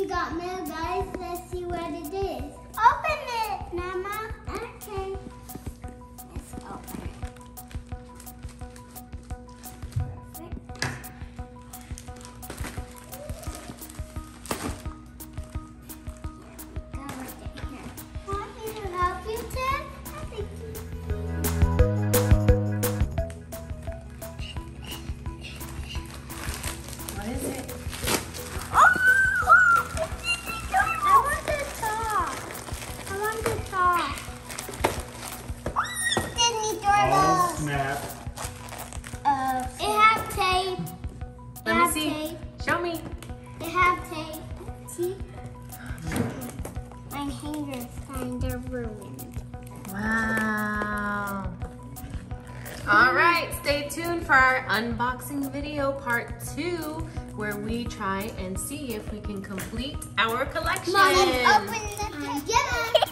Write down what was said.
we got mail, guys. Let's see what it is. Open it, Mama. Okay. Let's open it. Perfect. Want me to help you, Tim? What is it? I want to talk. Disney Oh, doorbell. snap. It have tape. Let me see. Show me. It have tape. See? My hanger's kind of ruined. Wow. All right, stay tuned for our unboxing video part 2, where we try and see if we can complete our collection. Mom, open the tape.